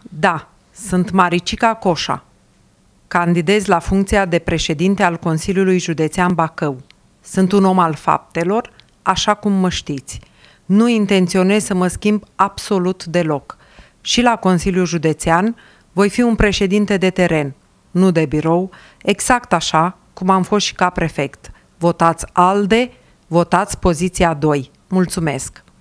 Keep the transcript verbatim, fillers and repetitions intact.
Da, sunt Maricica Coșa. Candidez la funcția de președinte al Consiliului Județean Bacău. Sunt un om al faptelor, așa cum mă știți. Nu intenționez să mă schimb absolut deloc. Și la Consiliul Județean voi fi un președinte de teren, nu de birou, exact așa cum am fost și ca prefect. Votați ALDE, votați poziția doi. Mulțumesc!